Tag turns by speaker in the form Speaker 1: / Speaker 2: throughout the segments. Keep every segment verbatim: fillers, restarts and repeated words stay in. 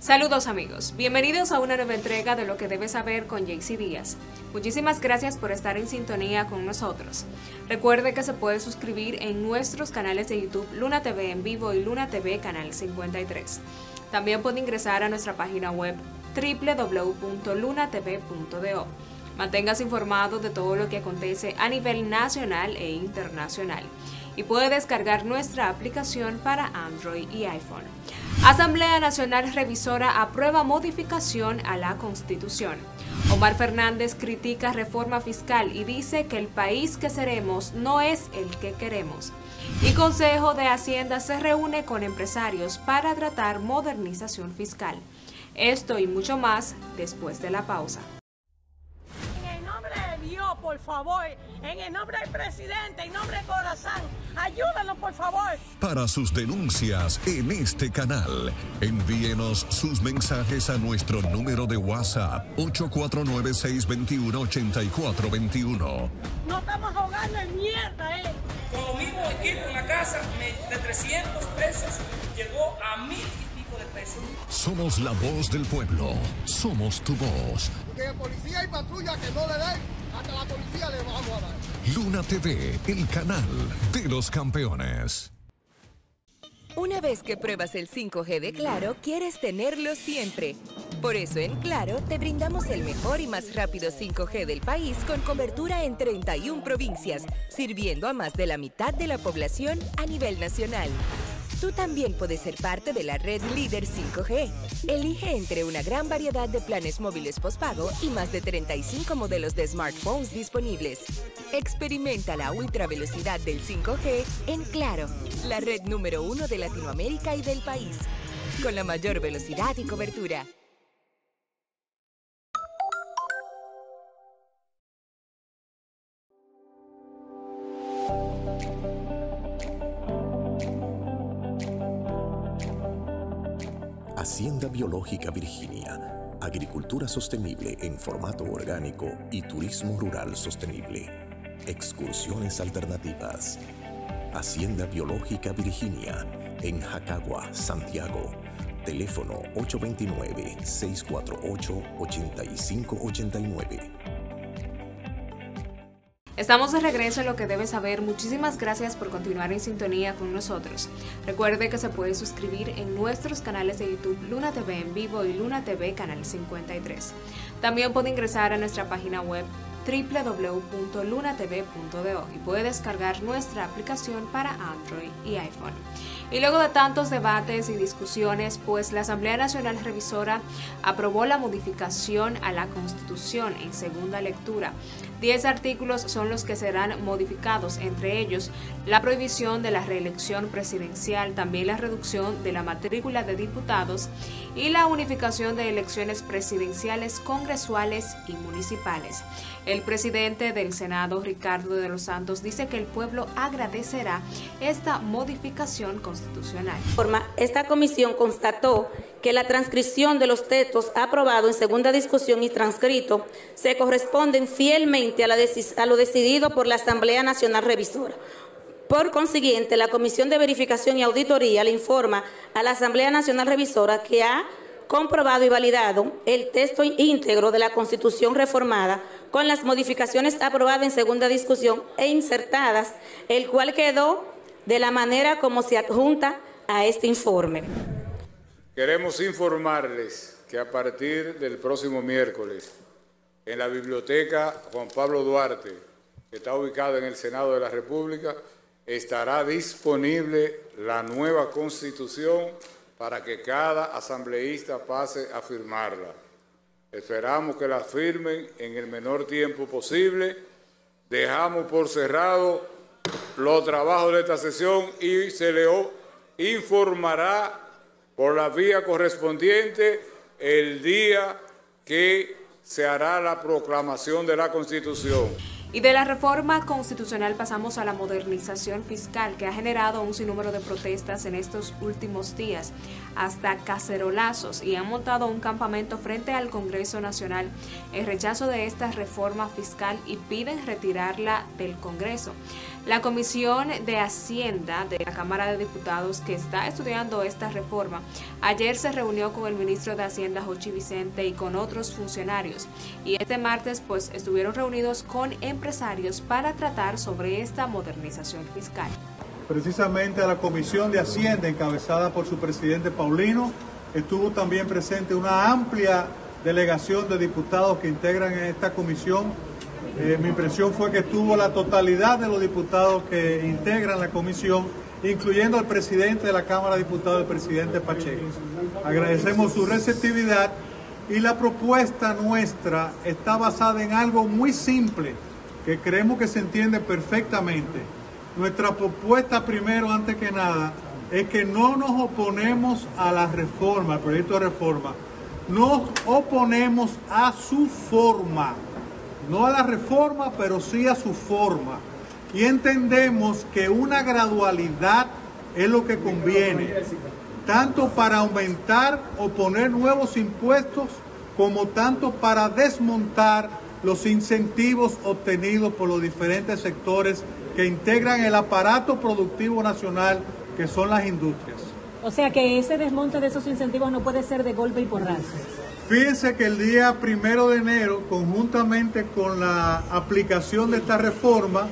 Speaker 1: Saludos amigos, bienvenidos a una nueva entrega de Lo que debes saber con Jaycee Díaz. Muchísimas gracias por estar en sintonía con nosotros. Recuerde que se puede suscribir en nuestros canales de YouTube Luna T V en vivo y Luna T V Canal cincuenta y tres. También puede ingresar a nuestra página web doble u doble u doble u punto luna t v punto do. Manténgase informado de todo lo que acontece a nivel nacional e internacional. Y puede descargar nuestra aplicación para Android y iPhone. Asamblea Nacional Revisora aprueba modificación a la Constitución. Omar Fernández critica reforma fiscal y dice que el país que seremos no es el que queremos. Y Consejo de Hacienda se reúne con empresarios para tratar modernización fiscal. Esto y mucho más después de la pausa.
Speaker 2: Dios, por favor, en el nombre del presidente, en nombre del corazón, ayúdanos, por favor.
Speaker 3: Para sus denuncias en este canal, envíenos sus mensajes a nuestro número de WhatsApp ocho cuatro nueve, seis dos uno, ocho cuatro dos uno.
Speaker 2: No estamos ahogando en mierda, eh.
Speaker 4: Con los mismos equipos en la casa, de trescientos pesos, llegó a mil y pico de pesos.
Speaker 3: Somos la voz del pueblo, somos tu voz.
Speaker 5: Que policía y patrulla que no le den. Hasta la policía le vamos a dar.
Speaker 3: Luna T V, el canal de los campeones.
Speaker 6: Una vez que pruebas el cinco G de Claro, quieres tenerlo siempre. Por eso en Claro te brindamos el mejor y más rápido cinco G del país con cobertura en treinta y una provincias, sirviendo a más de la mitad de la población a nivel nacional. Tú también puedes ser parte de la red líder cinco G. Elige entre una gran variedad de planes móviles postpago y más de treinta y cinco modelos de smartphones disponibles. Experimenta la ultra velocidad del cinco G en Claro, la red número uno de Latinoamérica y del país, con la mayor velocidad y cobertura.
Speaker 7: Hacienda Biológica Virginia, agricultura sostenible en formato orgánico y turismo rural sostenible. Excursiones alternativas. Hacienda Biológica Virginia, en Jacagua, Santiago. Teléfono ocho dos nueve, seis cuatro ocho, ocho cinco ocho nueve.
Speaker 1: Estamos de regreso en Lo que debes saber. Muchísimas gracias por continuar en sintonía con nosotros. Recuerde que se puede suscribir en nuestros canales de YouTube Luna T V en vivo y Luna T V Canal cincuenta y tres. También puede ingresar a nuestra página web doble u doble u doble u punto luna t v punto do y puede descargar nuestra aplicación para Android y iPhone. Y luego de tantos debates y discusiones, pues la Asamblea Nacional Revisora aprobó la modificación a la Constitución en segunda lectura. Diez artículos son los que serán modificados, entre ellos la prohibición de la reelección presidencial, también la reducción de la matrícula de diputados y la unificación de elecciones presidenciales, congresuales y municipales. El presidente del Senado, Ricardo de los Santos, dice que el pueblo agradecerá esta modificación constitucional.
Speaker 8: Esta comisión constató que la transcripción de los textos aprobados en segunda discusión y transcrito se corresponden fielmente a, la a lo decidido por la Asamblea Nacional Revisora. Por consiguiente, la Comisión de Verificación y Auditoría le informa a la Asamblea Nacional Revisora que ha comprobado y validado el texto íntegro de la Constitución reformada con las modificaciones aprobadas en segunda discusión e insertadas, el cual quedó de la manera como se adjunta a este informe.
Speaker 9: Queremos informarles que a partir del próximo miércoles, en la Biblioteca Juan Pablo Duarte, que está ubicada en el Senado de la República, estará disponible la nueva Constitución para que cada asambleísta pase a firmarla. Esperamos que la firmen en el menor tiempo posible. Dejamos por cerrado los trabajos de esta sesión y se le informará por la vía correspondiente el día que se hará la proclamación de la Constitución.
Speaker 1: Y de la reforma constitucional pasamos a la modernización fiscal, que ha generado un sinnúmero de protestas en estos últimos días, hasta cacerolazos, y han montado un campamento frente al Congreso Nacional en rechazo de esta reforma fiscal y piden retirarla del Congreso. La Comisión de Hacienda de la Cámara de Diputados, que está estudiando esta reforma, ayer se reunió con el ministro de Hacienda, Jochi Vicente, y con otros funcionarios. Y este martes pues estuvieron reunidos con empresarios para tratar sobre esta modernización fiscal.
Speaker 10: Precisamente a la Comisión de Hacienda, encabezada por su presidente Paulino, estuvo también presente una amplia delegación de diputados que integran esta comisión. Eh, mi impresión fue que estuvo la totalidad de los diputados que integran la comisión, incluyendo al presidente de la Cámara de Diputados, el presidente Pacheco. Agradecemos su receptividad y la propuesta nuestra está basada en algo muy simple, que creemos que se entiende perfectamente. Nuestra propuesta, primero, antes que nada, es que no nos oponemos a la reforma, al proyecto de reforma. Nos oponemos a su forma. No a la reforma, pero sí a su forma. Y entendemos que una gradualidad es lo que conviene, tanto para aumentar o poner nuevos impuestos, como tanto para desmontar los incentivos obtenidos por los diferentes sectores que integran el aparato productivo nacional, que son las industrias.
Speaker 11: O sea que ese desmonte de esos incentivos no puede ser de golpe y porrazo.
Speaker 10: Fíjense que el día primero de enero, conjuntamente con la aplicación de esta reforma,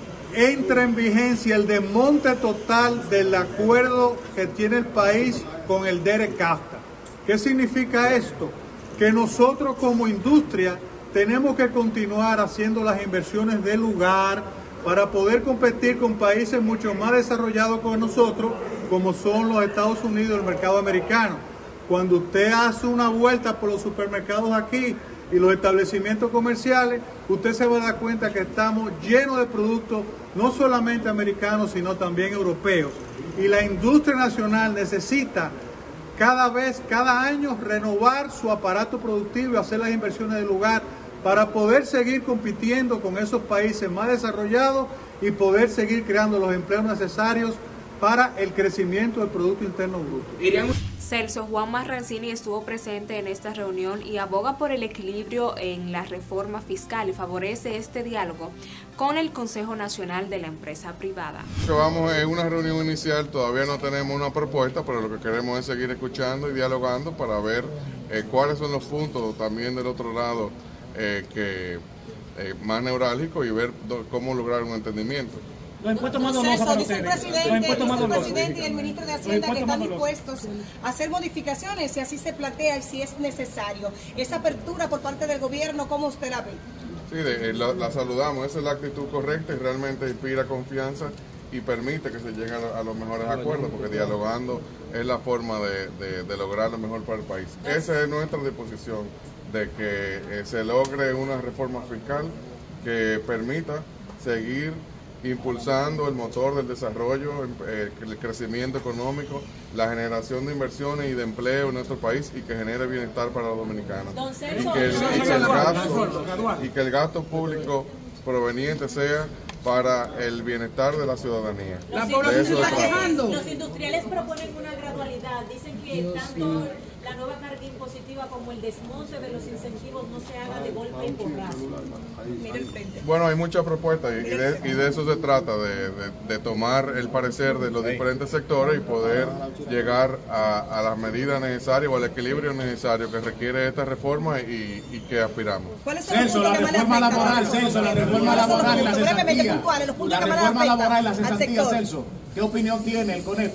Speaker 10: entra en vigencia el desmonte total del acuerdo que tiene el país con el DERE-CAFTA. ¿Qué significa esto? Que nosotros como industria tenemos que continuar haciendo las inversiones del lugar para poder competir con países mucho más desarrollados que nosotros, como son los Estados Unidos y el mercado americano. Cuando usted hace una vuelta por los supermercados aquí y los establecimientos comerciales, usted se va a dar cuenta que estamos llenos de productos no solamente americanos, sino también europeos. Y la industria nacional necesita cada vez, cada año, renovar su aparato productivo y hacer las inversiones del lugar para poder seguir compitiendo con esos países más desarrollados y poder seguir creando los empleos necesarios para el crecimiento del Producto Interno Bruto.
Speaker 1: Celso Juan Marrancini estuvo presente en esta reunión y aboga por el equilibrio en la reforma fiscal y favorece este diálogo con el Consejo Nacional de la Empresa Privada.
Speaker 12: Vamos en una reunión inicial, todavía no tenemos una propuesta, pero lo que queremos es seguir escuchando y dialogando para ver eh, cuáles son los puntos también del otro lado eh, que eh, más neurálgicos y ver do, cómo lograr un entendimiento.
Speaker 13: Los impuestos más dolosos para ustedes. Dice el presidente, dice el presidente y el ministro de Hacienda que están dispuestos a hacer modificaciones si así se plantea y si es necesario. Esa apertura por parte del gobierno, ¿cómo usted la ve?
Speaker 12: Sí, de, la, la saludamos, esa es la actitud correcta y realmente inspira confianza y permite que se lleguen a, a los mejores acuerdos, porque dialogando es la forma de, de, de lograr lo mejor para el país. Esa es nuestra disposición, de que eh, se logre una reforma fiscal que permita seguir impulsando el motor del desarrollo, eh, el crecimiento económico, la generación de inversiones y de empleo en nuestro país y que genere bienestar para los dominicanos. Y que el, y que el gasto, y que el gasto público proveniente sea para el bienestar de la ciudadanía.
Speaker 11: La población se está quejando. Los industriales proponen una gradualidad, dicen que tanto la nueva carga impositiva como el desmonte de los incentivos no se haga de golpe y porrazo. Mira el frente.
Speaker 12: Bueno, hay muchas propuestas y de, y de eso se trata, de, de, de tomar el parecer de los diferentes sectores y poder llegar a, a las medidas necesarias o al equilibrio necesario que requiere esta reforma y, y que aspiramos.
Speaker 13: ¿Cuáles son los puntos que más le afectan? La reforma laboral, Celso, la reforma laboral y la cesantía. La reforma laboral y la cesantía, Celso. ¿Qué opinión tiene el CONEP?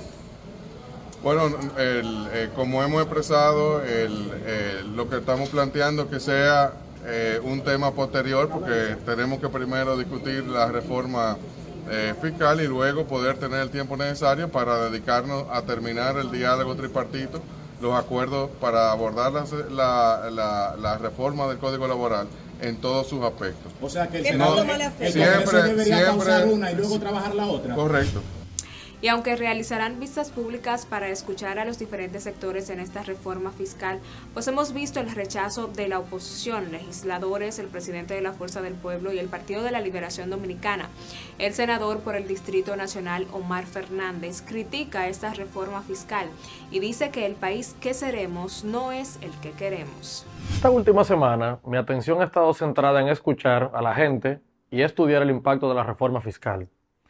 Speaker 12: Bueno, el, eh, como hemos expresado, el, eh, lo que estamos planteando es que sea eh, un tema posterior, porque tenemos que primero discutir la reforma eh, fiscal y luego poder tener el tiempo necesario para dedicarnos a terminar el diálogo tripartito, los acuerdos para abordar la, la, la, la reforma del Código Laboral en todos sus aspectos.
Speaker 13: O sea que el Senado, el siempre,
Speaker 12: debería
Speaker 13: siempre, causar una y luego trabajar la otra.
Speaker 12: Correcto.
Speaker 1: Y aunque realizarán vistas públicas para escuchar a los diferentes sectores en esta reforma fiscal, pues hemos visto el rechazo de la oposición, legisladores, el presidente de la Fuerza del Pueblo y el Partido de la Liberación Dominicana. El senador por el Distrito Nacional, Omar Fernández, critica esta reforma fiscal y dice que el país que seremos no es el que queremos.
Speaker 14: Esta última semana, mi atención ha estado centrada en escuchar a la gente y estudiar el impacto de la reforma fiscal.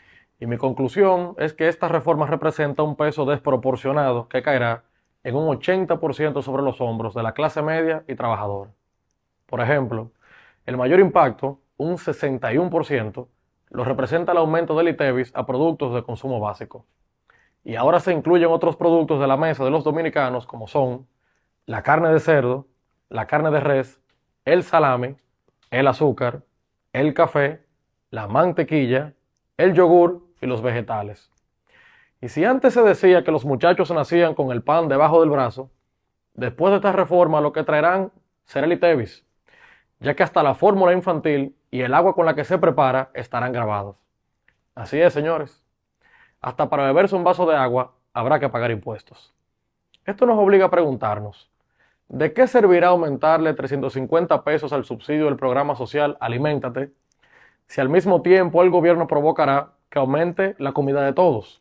Speaker 14: Y mi conclusión es que esta reforma representa un peso desproporcionado que caerá en un ochenta por ciento sobre los hombros de la clase media y trabajadora. Por ejemplo, el mayor impacto, un sesenta y uno por ciento, lo representa el aumento del ITEVIS a productos de consumo básico. Y ahora se incluyen otros productos de la mesa de los dominicanos como son la carne de cerdo, la carne de res, el salami, el azúcar, el café, la mantequilla, el yogur y los vegetales. Y si antes se decía que los muchachos nacían con el pan debajo del brazo, después de esta reforma lo que traerán será el ITEVIS, ya que hasta la fórmula infantil y el agua con la que se prepara estarán grabados. Así es, señores. Hasta para beberse un vaso de agua habrá que pagar impuestos. Esto nos obliga a preguntarnos, ¿de qué servirá aumentarle trescientos cincuenta pesos al subsidio del programa social Aliméntate si al mismo tiempo el gobierno provocará que aumente la comida de todos?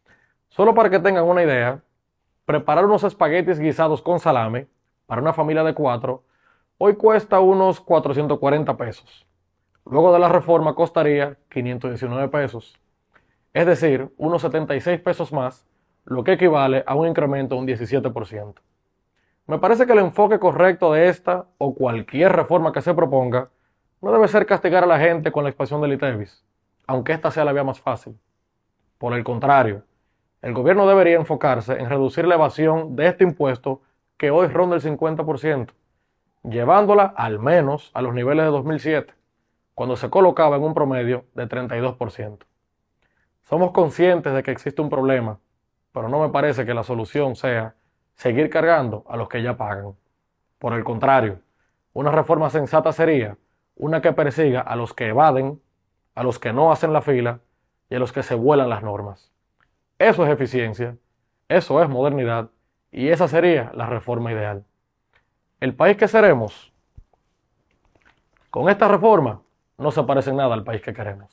Speaker 14: Solo para que tengan una idea, preparar unos espaguetis guisados con salame para una familia de cuatro hoy cuesta unos cuatrocientos cuarenta pesos. Luego de la reforma costaría quinientos diecinueve pesos. Es decir, unos setenta y seis pesos más, lo que equivale a un incremento de un diecisiete por ciento. Me parece que el enfoque correcto de esta o cualquier reforma que se proponga no debe ser castigar a la gente con la expansión del ITEVIS, aunque esta sea la vía más fácil. Por el contrario, el gobierno debería enfocarse en reducir la evasión de este impuesto que hoy ronda el cincuenta por ciento, llevándola al menos a los niveles de dos mil siete, cuando se colocaba en un promedio de treinta y dos por ciento. Somos conscientes de que existe un problema, pero no me parece que la solución sea seguir cargando a los que ya pagan. Por el contrario, una reforma sensata sería una que persiga a los que evaden, a los que no hacen la fila y a los que se vuelan las normas. Eso es eficiencia, eso es modernidad y esa sería la reforma ideal. El país que seremos, con esta reforma, no se parece en nada al país que queremos.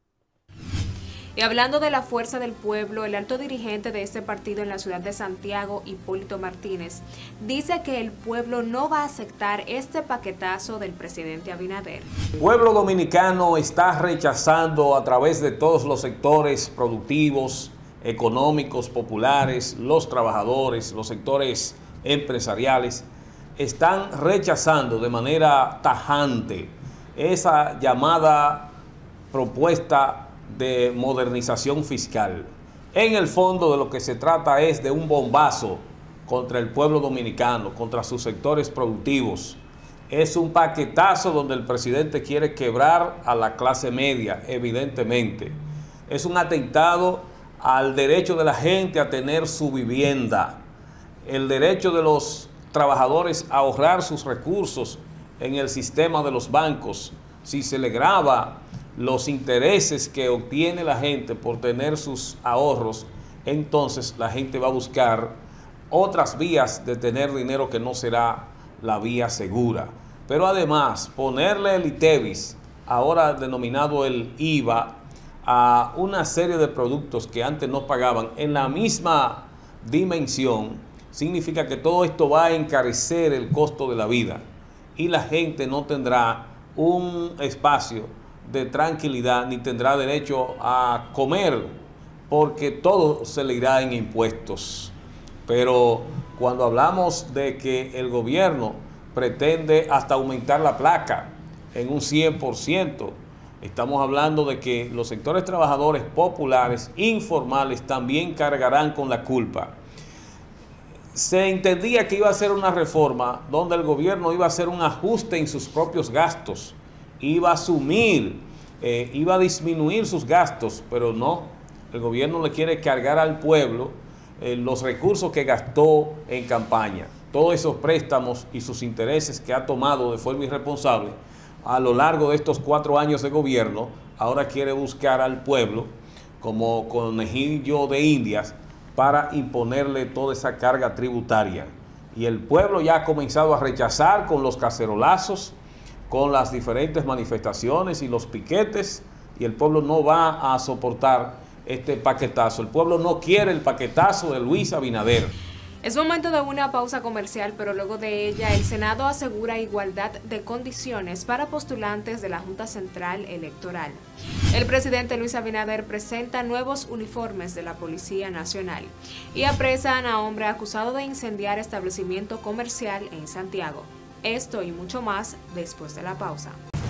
Speaker 1: Y hablando de la Fuerza del Pueblo, el alto dirigente de este partido en la ciudad de Santiago, Hipólito Martínez, dice que el pueblo no va a aceptar este paquetazo del presidente Abinader.
Speaker 15: El pueblo dominicano está rechazando a través de todos los sectores productivos, económicos, populares, los trabajadores, los sectores empresariales, están rechazando de manera tajante esa llamada propuesta de modernización fiscal. En el fondo de lo que se trata es de un bombazo contra el pueblo dominicano, contra sus sectores productivos. Es un paquetazo donde el presidente quiere quebrar a la clase media, evidentemente. Es un atentado al derecho de la gente a tener su vivienda, el derecho de los trabajadores a ahorrar sus recursos en el sistema de los bancos. Si se le grava los intereses que obtiene la gente por tener sus ahorros, entonces la gente va a buscar otras vías de tener dinero que no será la vía segura. Pero además, ponerle el ITEVIS, ahora denominado el I V A, a una serie de productos que antes no pagaban en la misma dimensión, significa que todo esto va a encarecer el costo de la vida y la gente no tendrá un espacio de tranquilidad ni tendrá derecho a comer porque todo se le irá en impuestos. Pero cuando hablamos de que el gobierno pretende hasta aumentar la placa en un cien por ciento, estamos hablando de que los sectores trabajadores populares, informales, también cargarán con la culpa. Se entendía que iba a ser una reforma donde el gobierno iba a hacer un ajuste en sus propios gastos, iba a asumir, eh, iba a disminuir sus gastos, pero no, el gobierno le quiere cargar al pueblo eh, los recursos que gastó en campaña, todos esos préstamos y sus intereses que ha tomado de forma irresponsable a lo largo de estos cuatro años de gobierno. Ahora quiere buscar al pueblo como conejillo de indias para imponerle toda esa carga tributaria. Y el pueblo ya ha comenzado a rechazar con los cacerolazos, con las diferentes manifestaciones y los piquetes, y el pueblo no va a soportar este paquetazo. El pueblo no quiere el paquetazo de Luis Abinader.
Speaker 1: Es momento de una pausa comercial, pero luego de ella el Senado asegura igualdad de condiciones para postulantes de la Junta Central Electoral. El presidente Luis Abinader presenta nuevos uniformes de la Policía Nacional y apresan a hombre acusado de incendiar establecimiento comercial en Santiago. Esto y mucho más después de la pausa.